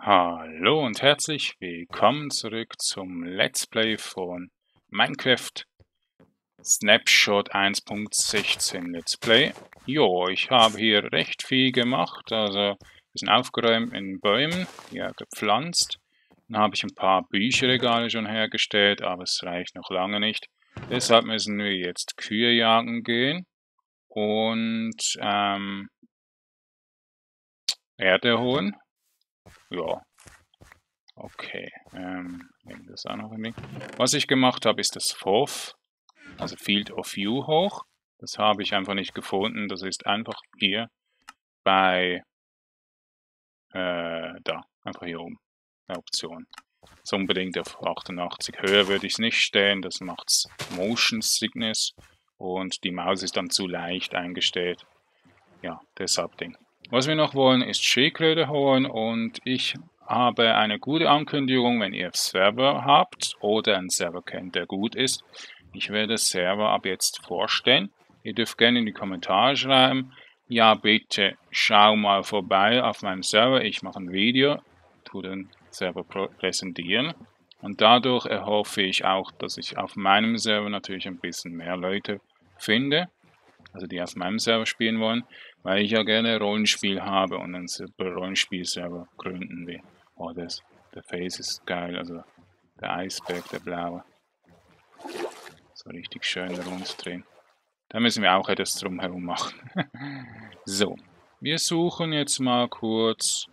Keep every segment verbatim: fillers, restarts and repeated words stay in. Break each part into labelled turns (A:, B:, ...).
A: Hallo und herzlich willkommen zurück zum Let's Play von Minecraft Snapshot eins Punkt sechzehn Let's Play. Jo, ich habe hier recht viel gemacht, also ein bisschen aufgeräumt in Bäumen, hier gepflanzt. Dann habe ich ein paar Bücherregale schon hergestellt, aber es reicht noch lange nicht. Deshalb müssen wir jetzt Kühe jagen gehen und ähm, Erde holen. Ja, okay, ähm, nehmen das auch noch ein Ding. Was ich gemacht habe, ist das F O V, also Field of View hoch. Das habe ich einfach nicht gefunden. Das ist einfach hier bei, äh, da, einfach hier oben, eine Option. So unbedingt auf achtundachtzig. Höher würde ich es nicht stellen, das macht's Motion Sickness und die Maus ist dann zu leicht eingestellt. Ja, deshalb Ding. Was wir noch wollen, ist Schildkröte holen und ich habe eine gute Ankündigung, wenn ihr Server habt oder einen Server kennt, der gut ist. Ich werde Server ab jetzt vorstellen. Ihr dürft gerne in die Kommentare schreiben, ja bitte schau mal vorbei auf meinem Server, ich mache ein Video, tu den Server präsentieren und dadurch erhoffe ich auch, dass ich auf meinem Server natürlich ein bisschen mehr Leute finde, also die auf meinem Server spielen wollen, weil ich ja gerne Rollenspiel habe und einen Rollenspiel-Server gründen will. Oh, das, der Face ist geil, also der Eisberg, der blaue. So richtig schön rund drehen. Da müssen wir auch etwas drumherum machen. So, wir suchen jetzt mal kurz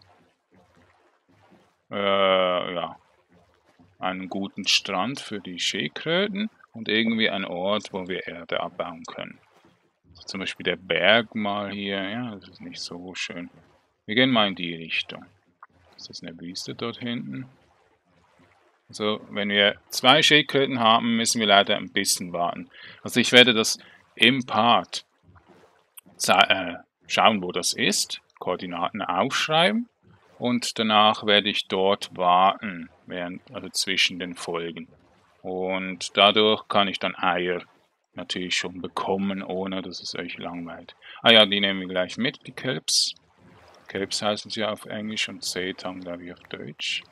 A: äh, ja, einen guten Strand für die Schildkröten und irgendwie einen Ort, wo wir Erde abbauen können. Also zum Beispiel der Berg mal hier, ja, das ist nicht so schön. Wir gehen mal in die Richtung. Ist das eine Wüste dort hinten? Also, wenn wir zwei Schildkröten haben, müssen wir leider ein bisschen warten. Also ich werde das im Part äh, schauen, wo das ist, Koordinaten aufschreiben und danach werde ich dort warten, während, also zwischen den Folgen. Und dadurch kann ich dann Eier natürlich schon bekommen, ohne dass es euch langweilt. Ah ja, die nehmen wir gleich mit, die Kelps. Kelps heißen sie auf Englisch und Seetang, glaube ich, auf Deutsch.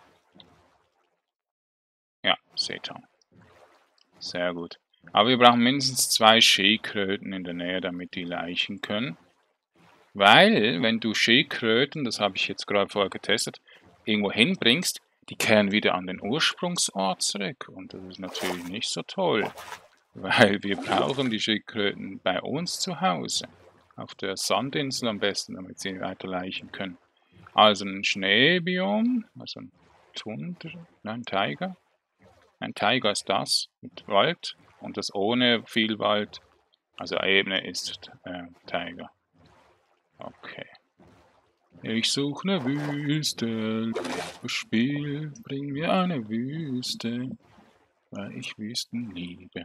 A: Ja, Seetang. Sehr gut. Aber wir brauchen mindestens zwei Schildkröten in der Nähe, damit die laichen können. Weil, wenn du Schildkröten, das habe ich jetzt gerade vorher getestet, irgendwo hinbringst, die kehren wieder an den Ursprungsort zurück. Und das ist natürlich nicht so toll. Weil wir brauchen die Schildkröten bei uns zu Hause. Auf der Sandinsel am besten, damit sie weiter laichen können. Also ein Schneebiom, also ein Tundra, nein, Taiga. Ein Taiga ist das, mit Wald. Und das ohne viel Wald, also Ebene, ist äh, Taiga. Okay. Ich suche eine Wüste. Das Spiel bring mir eine Wüste, weil ich Wüsten liebe.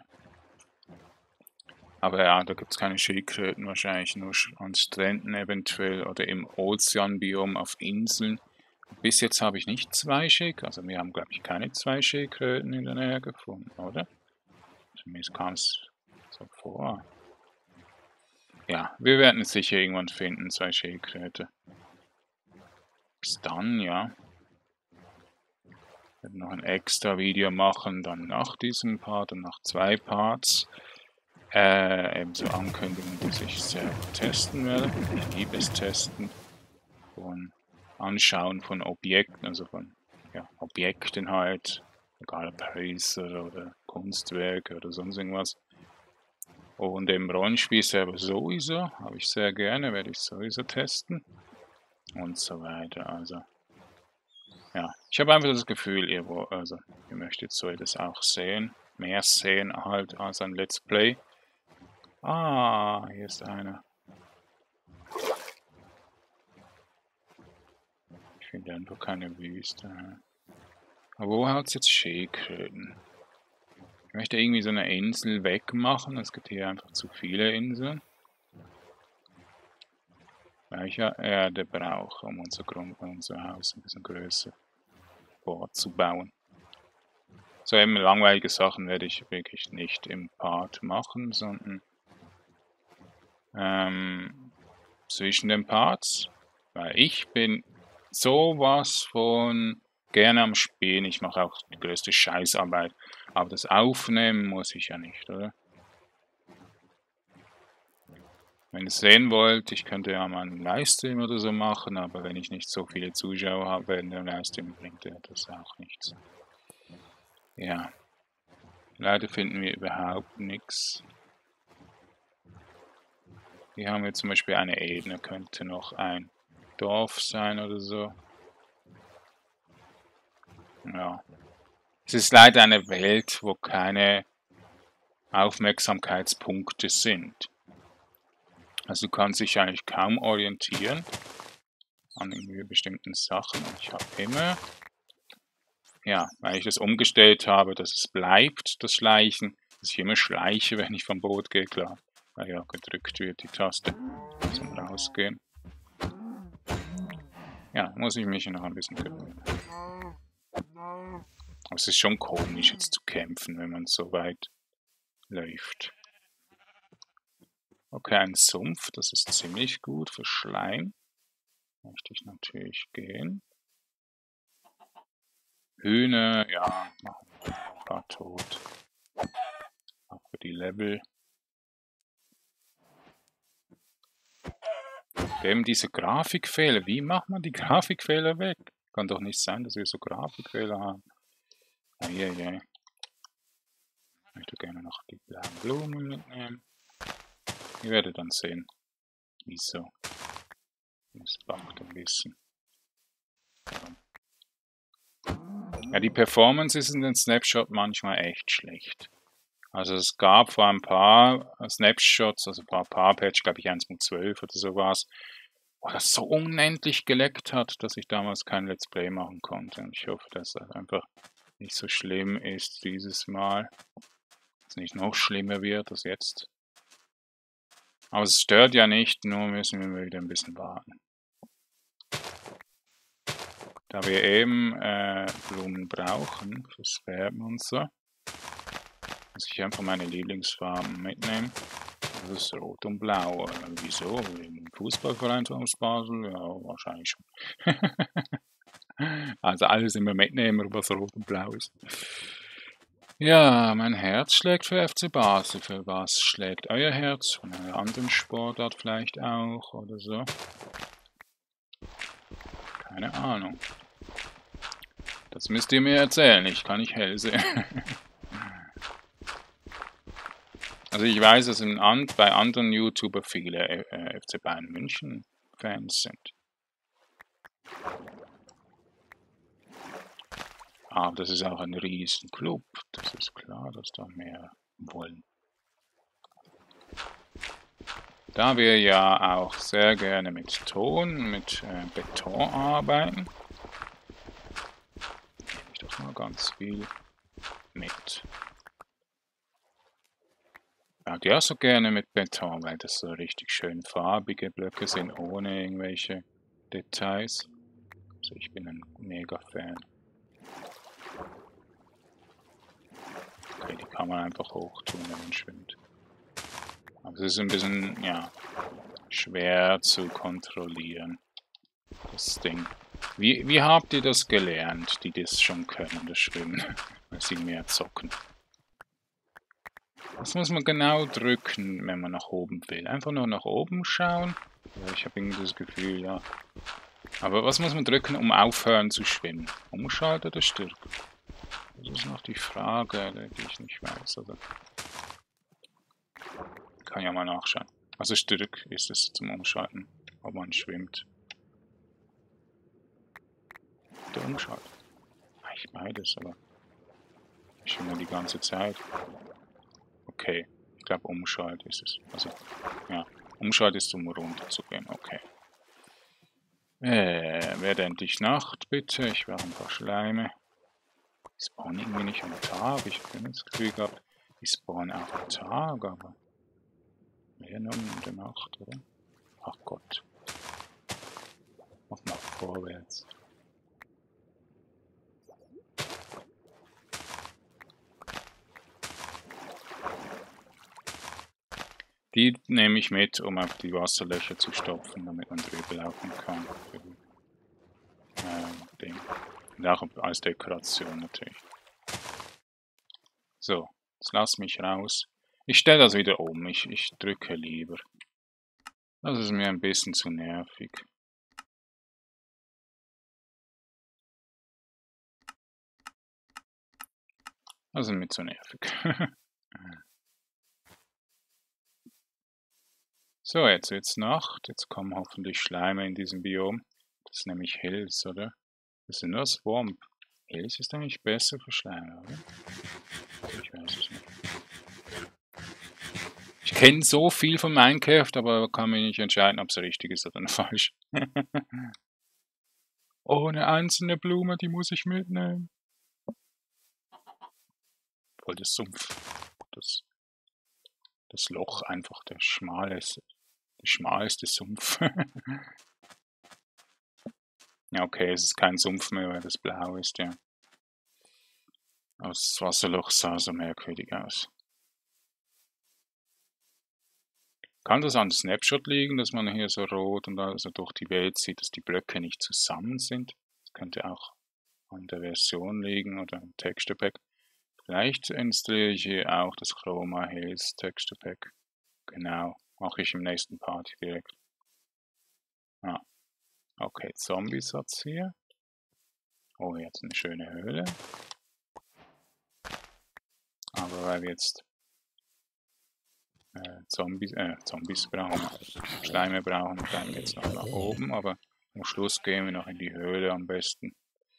A: Aber ja, da gibt es keine Schildkröten, wahrscheinlich nur an Stränden eventuell oder im Ozeanbiom auf Inseln. Bis jetzt habe ich nicht zwei Schildkröten, also wir haben glaube ich keine zwei Schildkröten in der Nähe gefunden, oder? Zumindest kam es so vor. Ja, wir werden es sicher irgendwann finden, zwei Schildkröte. Bis dann, ja. Ich werde noch ein extra Video machen, dann nach diesem Part und nach zwei Parts. Äh, ebenso Ankündigungen, dass ich selber testen werde. Ich liebe es testen. Von Anschauen von Objekten, also von ja, Objekten halt. Egal ob Häuser oder Kunstwerke oder sonst irgendwas. Und im Rollenspiel selber sowieso, habe ich sehr gerne, werde ich sowieso testen. Und so weiter, also. Ja, ich habe einfach das Gefühl, ihr, also, ihr möchtet so etwas auch sehen. Mehr sehen halt als ein Let's Play. Ah, hier ist einer. Ich finde einfach keine Wüste. Aber wo hat es jetzt Schildkröten? Ich möchte irgendwie so eine Insel wegmachen. Es gibt hier einfach zu viele Inseln. Weil ich ja Erde brauche, um unser, Grund, unser Haus ein bisschen größer vorzubauen. So eben langweilige Sachen werde ich wirklich nicht im Part machen, sondern ähm, zwischen den Parts. Weil ich bin sowas von gerne am Spielen. Ich mache auch die größte Scheißarbeit. Aber das Aufnehmen muss ich ja nicht, oder? Wenn ihr es sehen wollt, ich könnte ja mal einen Livestream oder so machen, aber wenn ich nicht so viele Zuschauer habe in dem Livestream, bringt ja das auch nichts. Ja. Leider finden wir überhaupt nichts. Hier haben wir zum Beispiel eine Ebene, könnte noch ein Dorf sein oder so. Ja. Es ist leider eine Welt, wo keine Aufmerksamkeitspunkte sind. Also du kannst dich eigentlich kaum orientieren an irgendwie bestimmten Sachen. Ich habe immer, ja, weil ich das umgestellt habe, dass es bleibt, das Schleichen, dass ich immer schleiche, wenn ich vom Boot gehe, klar. Weil ja gedrückt wird die Taste zum Rausgehen. Ja, muss ich mich noch ein bisschen gewöhnen. Aber es ist schon komisch, jetzt zu kämpfen, wenn man so weit läuft. Okay, ein Sumpf, das ist ziemlich gut für Schleim. Möchte ich natürlich gehen. Hühner, ja, machen wir ein paar tot. Auch für die Level. Eben diese Grafikfehler. Wie macht man die Grafikfehler weg? Kann doch nicht sein, dass wir so Grafikfehler haben. Eieiei. Ich möchte gerne noch die blauen Blumen mitnehmen. Ihr werdet dann sehen, wieso. Es buggt ein bisschen. Ja, die Performance ist in den Snapshot manchmal echt schlecht. Also es gab vor ein paar Snapshots, also vor ein paar Patch, glaube ich eins Punkt zwölf oder sowas, wo das so unendlich geleckt hat, dass ich damals kein Let's Play machen konnte. Und ich hoffe, dass das einfach nicht so schlimm ist dieses Mal. Dass es nicht noch schlimmer wird als jetzt. Aber es stört ja nicht, nur müssen wir wieder ein bisschen warten. Da wir eben äh, Blumen brauchen fürs Färben und so, muss ich einfach meine Lieblingsfarben mitnehmen. Das ist Rot und Blau. Äh, wieso? Wegen Fußballverein aus Basel? Ja, wahrscheinlich schon. Also alles immer mitnehmen, was Rot und Blau ist. Ja, mein Herz schlägt für F C Basel. Für was schlägt euer Herz? Von einer anderen Sportart vielleicht auch oder so? Keine Ahnung. Das müsst ihr mir erzählen, ich kann nicht hell sehen. Also ich weiß, dass in an, bei anderen YouTuber viele äh, F C Bayern München Fans sind. Aber das ist auch ein riesen Club. Das ist klar, dass da mehr wollen. Da wir ja auch sehr gerne mit Ton, mit äh, Beton arbeiten, nehme ich doch mal ganz viel mit. Ja, die auch so gerne mit Beton, weil das so richtig schön farbige Blöcke sind, ohne irgendwelche Details. Also ich bin ein mega Fan. Okay, die kann man einfach hoch tun, wenn man schwimmt. Aber es ist ein bisschen, ja, schwer zu kontrollieren, das Ding. Wie, wie habt ihr das gelernt, die das schon können, das Schwimmen, weil sie mehr zocken? Was muss man genau drücken, wenn man nach oben will? Einfach nur nach oben schauen? Ja, ich habe irgendwie das Gefühl, ja. Aber was muss man drücken, um aufhören zu schwimmen? Umschalten oder stürken? Das ist noch die Frage, die ich nicht weiß. Also kann ja mal nachschauen. Also Stürk ist es zum Umschalten, ob man schwimmt. Der Umschalten. Eigentlich beides, aber ich schwimme die ganze Zeit. Okay, ich glaube Umschalt ist es. Also, ja, Umschalt ist zum runter zu gehen, okay. Äh, werde endlich Nacht, bitte. Ich brauche ein paar Schleime. Die spawnen irgendwie nicht am Tag. Ich habe das Gefühl gehabt, die spawnen auch am Tag, aber mehr nur in der Nacht, oder? Ach Gott. Mach mal vorwärts. Die nehme ich mit, um auf die Wasserlöcher zu stopfen, damit man drüber laufen kann. Und auch als Dekoration natürlich. So, jetzt lass mich raus. Ich stelle das wieder um. Ich, ich drücke lieber. Das ist mir ein bisschen zu nervig. Das ist mir zu nervig. So, jetzt wird's Nacht. Jetzt kommen hoffentlich Schleime in diesem Biom. Das ist nämlich Hills, oder? Das ist nur Swamp. Hills ist eigentlich besser für Schleime, oder? Ich weiß es nicht. Ich kenne so viel von Minecraft, aber kann mich nicht entscheiden, ob es richtig ist oder falsch. Oh, eine einzelne Blume, die muss ich mitnehmen. Voll das Sumpf. Das, das Loch einfach, der schmaleste, der schmalste Sumpf. Ja, okay, es ist kein Sumpf mehr, weil das blau ist, ja. Aber das Wasserloch sah so merkwürdig aus. Kann das an Snapshot liegen, dass man hier so rot und also durch die Welt sieht, dass die Blöcke nicht zusammen sind? Das könnte auch an der Version liegen oder am Texture Pack. Vielleicht installiere ich hier auch das Chroma Hills Texture Pack. Genau, mache ich im nächsten Part direkt. Ah, okay, Zombies hat's hier. Oh, jetzt eine schöne Höhle. Aber weil wir jetzt äh, Zombies, äh, Zombies brauchen, Schleime brauchen, bleiben wir jetzt noch nach oben, aber am Schluss gehen wir noch in die Höhle am besten.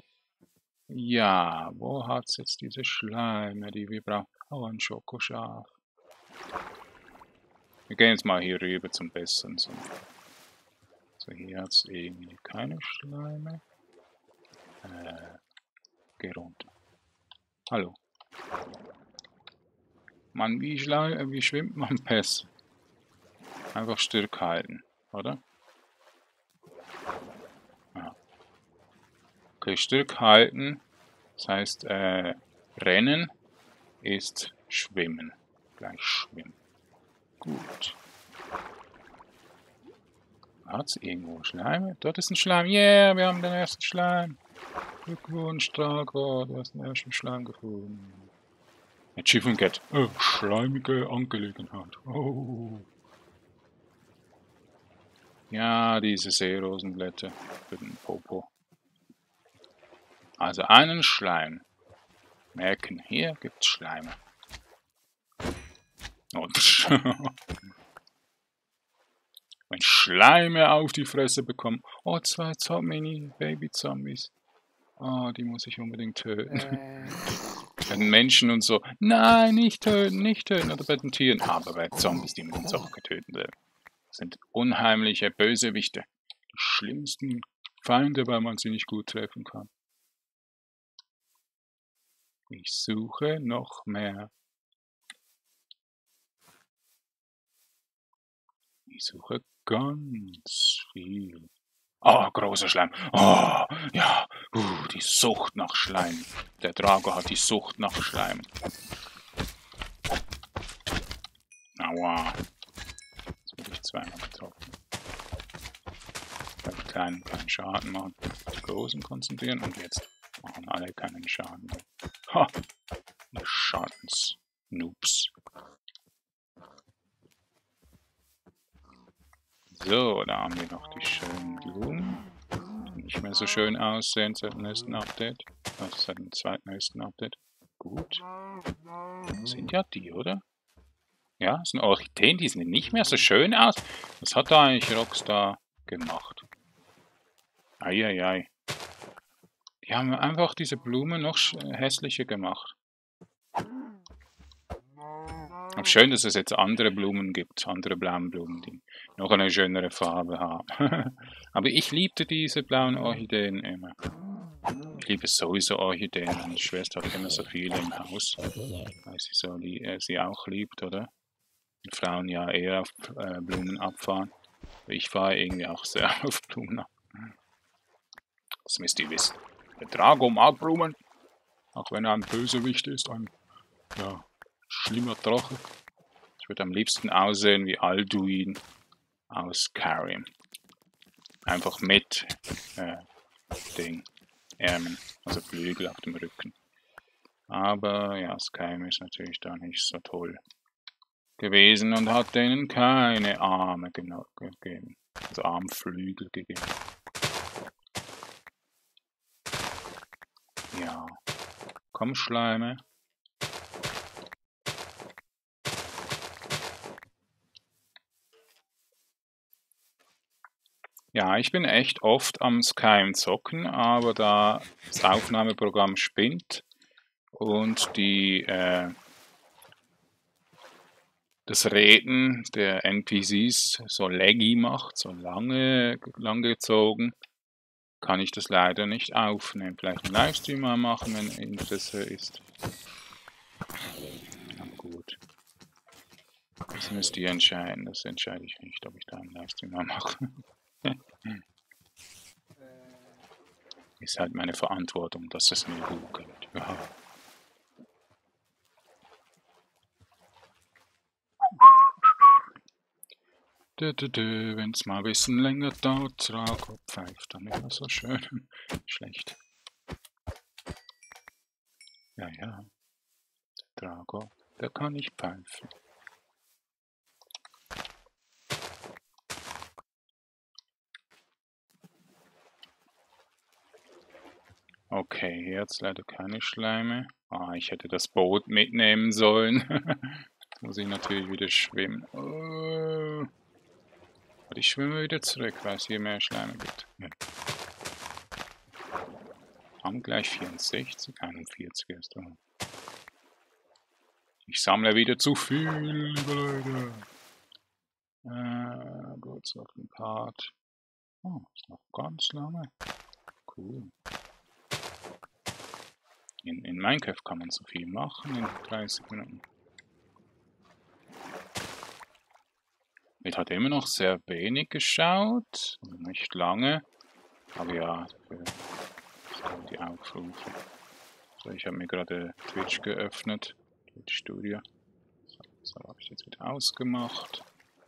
A: Ja, wo hat's jetzt diese Schleime, die wir brauchen? Oh, ein Schokoschaf. Wir gehen jetzt mal hier rüber zum besseren Sumpf. So, hier hat es irgendwie keine Schleime. Äh, geh runter. Hallo. Mann, wie, Schleim, wie schwimmt man besser? Einfach Stück halten, oder? Ja. Okay, Stück halten. Das heißt, äh, rennen ist schwimmen. Gleich schwimmen. Gut. Hat es irgendwo Schleime? Dort ist ein Schleim. Yeah, wir haben den ersten Schleim. Glückwunsch, Drago, du hast den ersten Schleim gefunden. Achievement Get. Oh, schleimige Angelegenheit. Oh. Ja, diese Seerosenblätter für den Popo. Also einen Schleim. Merken, hier gibt's Schleime. Und wenn Schleime auf die Fresse bekommen. Oh, zwei Zombie, Baby-Zombies. Oh, die muss ich unbedingt töten. Äh. Bei den Menschen und so. Nein, nicht töten, nicht töten. Oder bei den Tieren. Aber bei Zombies, die müssen auch getötet werden. Das sind unheimliche Bösewichte. Die schlimmsten Feinde, weil man sie nicht gut treffen kann. Ich suche noch mehr. Ich suche ganz viel. Oh, großer Schleim. Oh, ja. Uh, die Sucht nach Schleim. Der Drago hat die Sucht nach Schleim. Aua. Jetzt wurde ich zweimal getroffen. Bei den Kleinen keinen Schaden machen. Die Großen konzentrieren und jetzt machen alle keinen Schaden mehr. Ha! Schadens-Noobs. So, da haben wir noch die schönen Blumen, die nicht mehr so schön aussehen seit dem nächsten Update. Also seit dem zweitnächsten Update. Gut. Das sind ja die, oder? Ja, das sind Orchideen, die sehen nicht mehr so schön aus. Was hat da eigentlich Rockstar gemacht? Eieiei. Die haben einfach diese Blumen noch hässlicher gemacht. Aber schön, dass es jetzt andere Blumen gibt, andere blauen Blumen, die noch eine schönere Farbe haben. Aber ich liebte diese blauen Orchideen immer. Ich liebe sowieso Orchideen. Meine Schwester hat immer so viele im Haus, weil sie so äh, sie auch liebt, oder? Und Frauen ja eher auf äh, Blumen abfahren. Ich fahre irgendwie auch sehr auf Blumen ab. Das müsst ihr wissen. Der Drago mag Blumen, auch wenn er ein Bösewicht ist, ein ja, schlimmer Drache. Ich würde am liebsten aussehen wie Alduin aus Skyrim. Einfach mit äh, Ding. Ärmen, also Flügel auf dem Rücken. Aber ja, Skyrim ist natürlich da nicht so toll gewesen und hat denen keine Arme genau gegeben, also Armflügel gegeben. Ja, komm Schleime. Ja, ich bin echt oft am Skyrim zocken, aber da das Aufnahmeprogramm spinnt und die, äh, das Reden der N P Cs so laggy macht, so lange, langgezogen, kann ich das leider nicht aufnehmen. Vielleicht einen Livestream mal machen, wenn Interesse ist. Na gut. Das müsst ihr entscheiden, das entscheide ich nicht, ob ich da einen Livestream mal mache. Ist halt meine Verantwortung, dass es mir gut geht. Ja. Wenn es mal ein bisschen länger dauert, Drago pfeift dann immer so schön. Schlecht. Ja, ja. Der Drago, der kann nicht pfeifen. Okay, jetzt leider keine Schleime. Ah, ich hätte das Boot mitnehmen sollen. Jetzt muss ich natürlich wieder schwimmen. Oh. Und ich schwimme wieder zurück, weil es hier mehr Schleime gibt. Ja. Haben gleich vierundsechzig, einundvierzig erst. Ich sammle wieder zu viel, liebe Leute. Äh, gut, so ein Part. Oh, ist noch ganz lange. Cool. In, in Minecraft kann man so viel machen in dreißig Minuten. Ich hatte immer noch sehr wenig geschaut, nicht lange, aber ja, das kann die Aufrufe. So, ich habe mir gerade Twitch geöffnet, Twitch Studio. So, so habe ich jetzt wieder ausgemacht.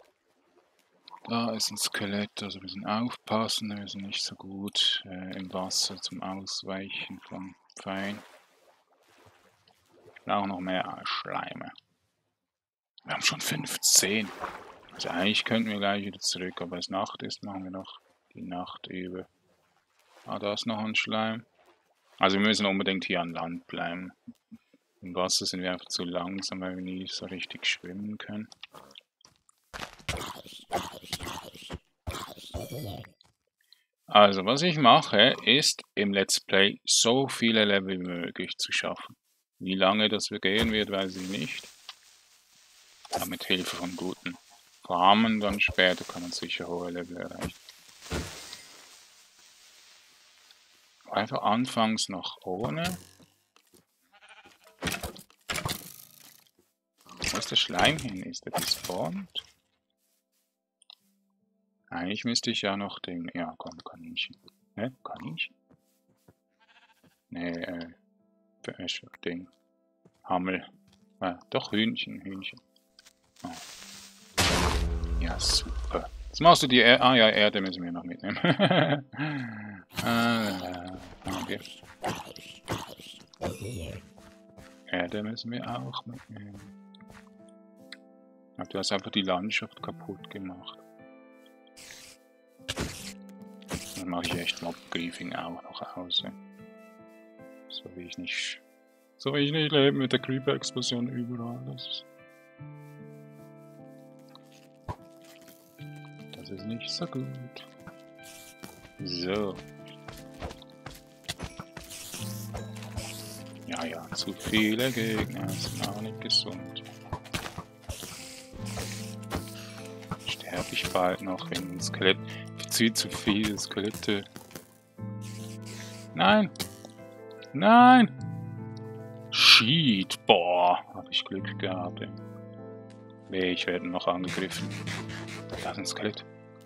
A: Da ist ein Skelett, also wir müssen aufpassen, wir sind nicht so gut äh, im Wasser zum Ausweichen von Pfeilen. Ich brauche noch mehr Schleime. Wir haben schon fünfzehn. Also eigentlich könnten wir gleich wieder zurück, aber es Nacht ist, machen wir noch die Nacht über. Ah, da ist noch ein Schleim. Also wir müssen unbedingt hier an Land bleiben. Im Wasser sind wir einfach zu langsam, weil wir nie so richtig schwimmen können. Also was ich mache, ist im Let's Play so viele Level wie möglich zu schaffen. Wie lange das gehen wird, weiß ich nicht. Aber mit Hilfe von guten Farmen dann später kann man sicher hohe Level erreichen. Einfach anfangs noch ohne. Wo ist der Schleim hin? Ist der gespawnt? Eigentlich müsste ich ja noch den... Ja, komm, Kaninchen. Ne? Kaninchen? Ne, äh... Ding. Hammel. Ah, doch, Hühnchen, Hühnchen. Oh. Ja, super. Jetzt machst du die Erde. Ah ja, Erde müssen wir noch mitnehmen. ah, okay. Erde müssen wir auch mitnehmen. Du hast einfach die Landschaft kaputt gemacht. Dann mache ich echt Mob-Griefing auch noch aus. So will ich nicht. So will ich nicht leben mit der Creeper-Explosion überall. Das, das ist nicht so gut. So. Ja, ja, zu viele Gegner sind auch nicht gesund. Sterbe ich bald noch in ein Skelett. Viel zu viele Skelette. Nein! Nein! Shit! Boah, habe ich Glück gehabt. Weh, ich werde noch angegriffen. Da ist ein Skelett.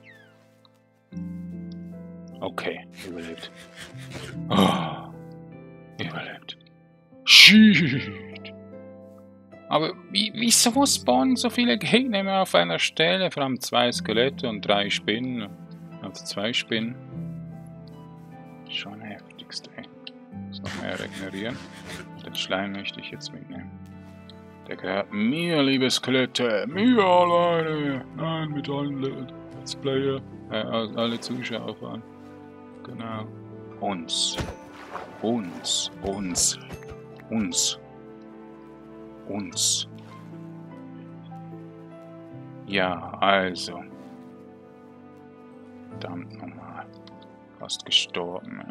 A: Okay, überlebt. Oh, überlebt. Shit! Aber wie, wieso spawnen so viele Gegner immer auf einer Stelle? Vor allem zwei Skelette und drei Spinnen. Also zwei Spinnen. Schon heftigste. Muss noch mehr regenerieren. Den Schleim möchte ich jetzt mitnehmen. Der gehört mir, liebe Skelette. Mir alleine. Nein, mit allen Let's Player. Äh, alle Zuschauer fahren. Genau. Uns. Uns. Uns. Uns. Uns. Ja, also. Verdammt nochmal. Fast gestorben.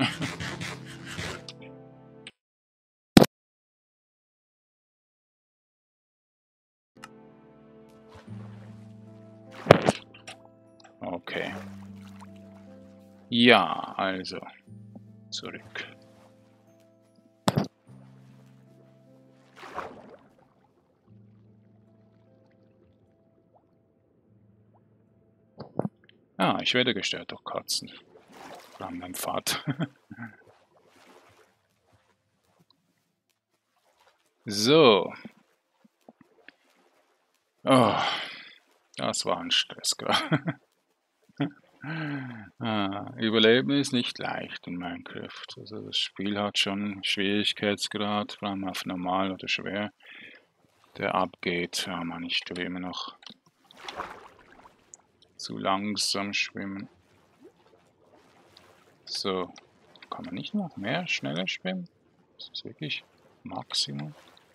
A: Okay. Ja, also. Zurück. Ah, ich werde gestört durch Katzen. Vor allem mein Vater. So. Oh, das war ein Stress gerade. ah, Überleben ist nicht leicht in Minecraft. Also das Spiel hat schon Schwierigkeitsgrad, vor allem auf normal oder schwer, der abgeht. Ja, man, ich tue immer noch zu langsam schwimmen. So, kann man nicht noch mehr schneller schwimmen? Das ist wirklich Maximum.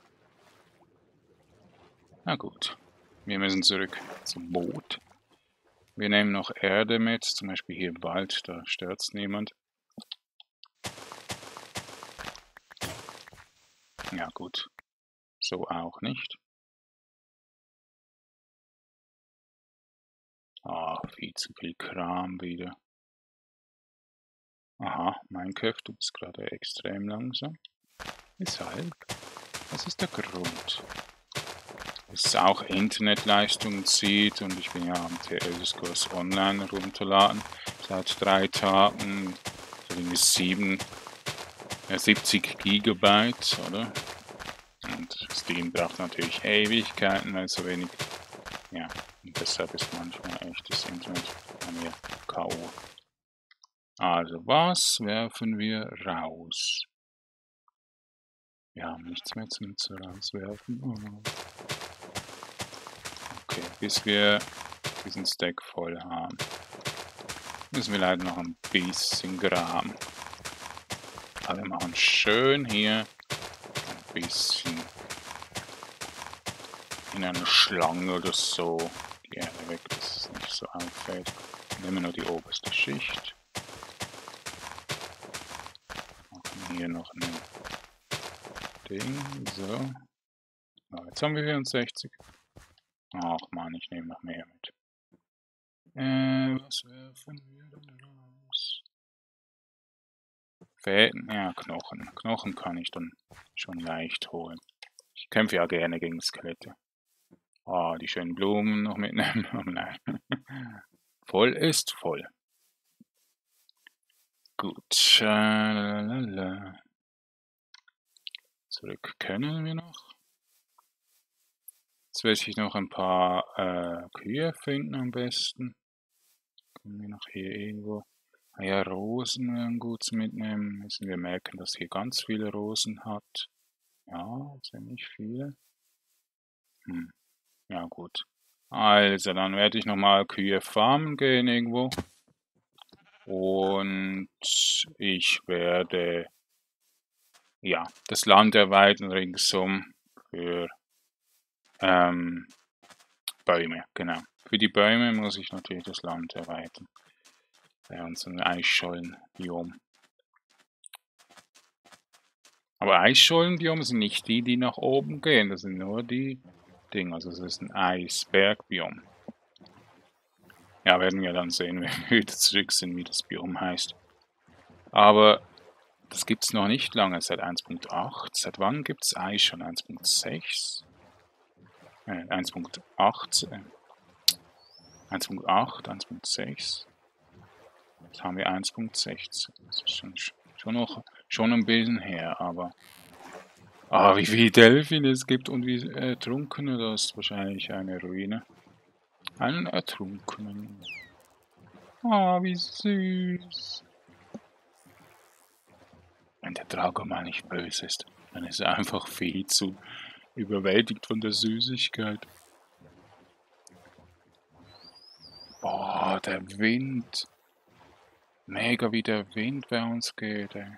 A: Na gut, wir müssen zurück zum Boot. Wir nehmen noch Erde mit, zum Beispiel hier im Wald, da stört es niemand. Ja gut, so auch nicht. Ah, viel zu viel Kram wieder. Aha, Minecraft, du bist gerade extrem langsam. Weshalb? Was ist der Grund? Dass es auch Internetleistungen zieht und ich bin ja am T L-Kurs online runterladen seit drei Tagen. Irgendwie sieben, ja, siebzig Gigabyte, oder? Und Steam braucht natürlich Ewigkeiten, weil so wenig. Ja, und deshalb ist manchmal echt das Internet bei mir K O. Also, was werfen wir raus? Wir haben nichts mehr zum rauswerfen. Oh. Okay, bis wir diesen Stack voll haben, müssen wir leider noch ein bisschen graben. Aber wir machen schön hier ein bisschen in einer Schlange oder so die Erde weg, dass es nicht so auffällt. Nehmen wir nur die oberste Schicht. Machen hier noch ein Ding, so. Ah, jetzt haben wir vierundsechzig. Ach man, ich nehme noch mehr mit. Äh, was werfen wir denn raus? Fäden, ja, Knochen. Knochen kann ich dann schon leicht holen. Ich kämpfe ja gerne gegen Skelette. Ah, die schönen Blumen noch mitnehmen. Oh nein. Voll ist voll. Gut. Lalalala. Zurück können wir noch. Jetzt werde ich noch ein paar äh, Kühe finden am besten. Können wir noch hier irgendwo. Ah ja, Rosen wären gut zu mitnehmen. Müssen wir merken, dass hier ganz viele Rosen hat. Ja, ziemlich viele. Hm. Ja, gut. Also, dann werde ich nochmal Kühe farmen gehen irgendwo. Und ich werde, ja, das Land erweitern ringsum für ähm, Bäume, genau. Für die Bäume muss ich natürlich das Land erweitern. Bei unserem Eisschollenbiom. Aber Eisschollenbiome sind nicht die, die nach oben gehen. Das sind nur die Dinge. Also das ist ein Eisbergbiom. Ja, werden wir dann sehen, wenn wir wieder zurück sind, wie das Biom heißt. Aber das gibt es noch nicht lange, seit eins Punkt acht. Seit wann gibt es Eis schon? eins Punkt sechs? Äh, eins Punkt acht. eins Punkt acht, eins Punkt sechs. Jetzt haben wir eins Punkt sechzehn. Das ist schon, schon noch schon ein bisschen her, aber. Ah, wie viele Delfine es gibt und wie Ertrunkene, das ist wahrscheinlich eine Ruine. Einen Ertrunkenen. Ah, wie süß. Wenn der Drago mal nicht böse ist, dann ist er einfach viel zu überwältigt von der Süßigkeit. Boah, der Wind. Mega wie der Wind bei uns geht, ey.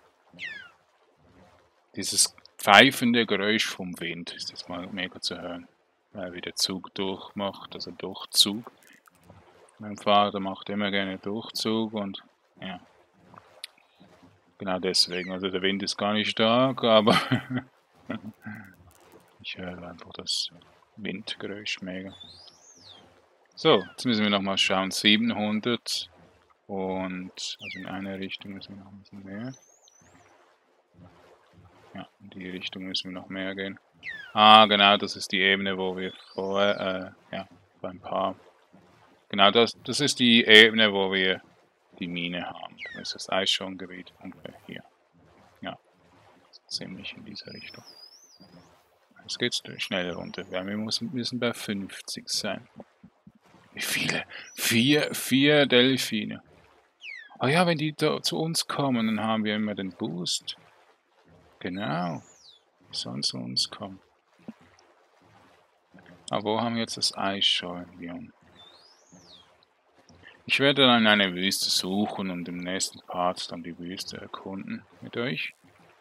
A: Dieses pfeifende Geräusch vom Wind ist jetzt mal mega zu hören. Weil wie der Zug durchmacht, also Durchzug. Mein Vater macht immer gerne Durchzug und ja. Genau deswegen. Also der Wind ist gar nicht stark, aber ich höre einfach das Windgeräusch mega. So, jetzt müssen wir nochmal schauen. siebenhundert und also in eine Richtung müssen wir noch ein bisschen mehr. Ja, in die Richtung müssen wir noch mehr gehen. Ah, genau, das ist die Ebene, wo wir vorher, äh, ja, beim Paar. Genau, das, das ist die Ebene, wo wir die Mine haben. Da ist das Eisschongebiet ungefähr hier. Ja, ziemlich in dieser Richtung. Jetzt geht's schneller runter. Ja, wir müssen, müssen bei fünfzig sein. Wie viele? Vier, vier Delfine. Ah ja, wenn die da zu uns kommen, dann haben wir immer den Boost. Genau. Die sollen zu uns kommen. Aber wo haben wir jetzt das Eisschollenbiom? Ich werde dann eine Wüste suchen und im nächsten Part dann die Wüste erkunden mit euch.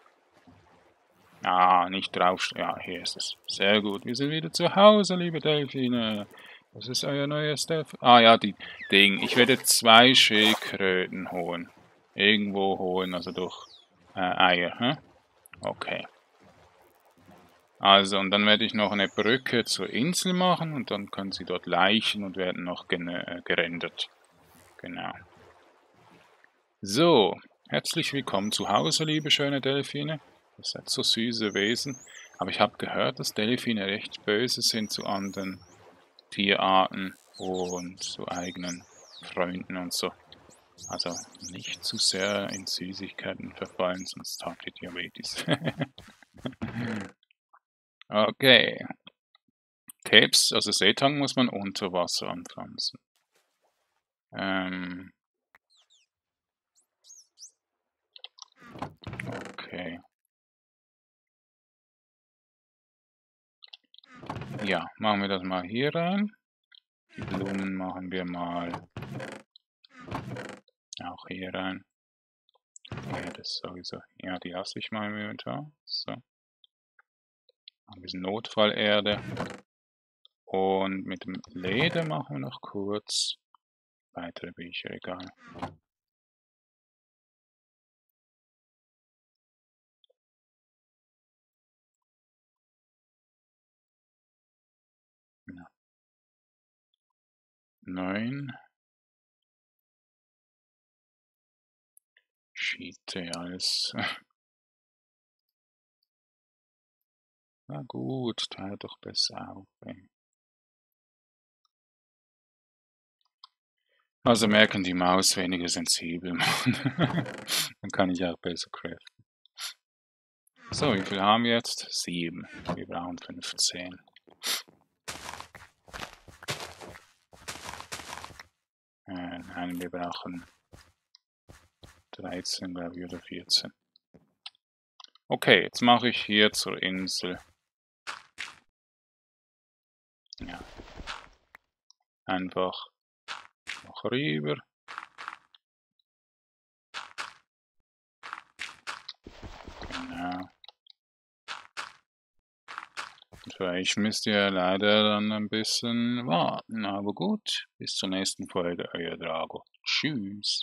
A: Ah, nicht drauf. Ja, hier ist es. Sehr gut. Wir sind wieder zu Hause, liebe Delfine. Was ist euer neues Delfin? Ah ja, die Ding. Ich werde zwei Schildkröten holen. Irgendwo holen, also durch äh, Eier. Hm? Okay. Also, und dann werde ich noch eine Brücke zur Insel machen und dann können sie dort laichen und werden noch äh, gerendert. Genau. So, herzlich willkommen zu Hause, liebe schöne Delfine. Ihr seid so süße Wesen. Aber ich habe gehört, dass Delfine recht böse sind zu anderen Tierarten und zu eigenen Freunden und so. Also nicht zu sehr in Süßigkeiten verfallen, sonst habt ihr Diabetes. Okay. Krebs, also Seetang muss man unter Wasser anpflanzen. Ähm. Okay. Ja, machen wir das mal hier rein. Die Blumen machen wir mal auch hier rein. Ja, das sowieso. Ja, die lasse ich mal im Inventar. So. Ein bisschen Notfallerde. Und mit dem Leder machen wir noch kurz weitere Bücherregale. Ja. Neun. Schiete, alles. Na gut, teile doch besser auf. Ey. Also merken die Maus weniger sensibel machen. Dann kann ich auch besser craften. So, wie viel haben wir jetzt? Sieben. Wir brauchen fünfzehn. Äh, nein, wir brauchen dreizehn, glaube ich, oder vierzehn. Okay, jetzt mache ich hier zur Insel. Ja. Einfach noch rüber. Genau. Für euch müsst ihr leider dann ein bisschen warten, aber gut. Bis zur nächsten Folge, euer Drago. Tschüss.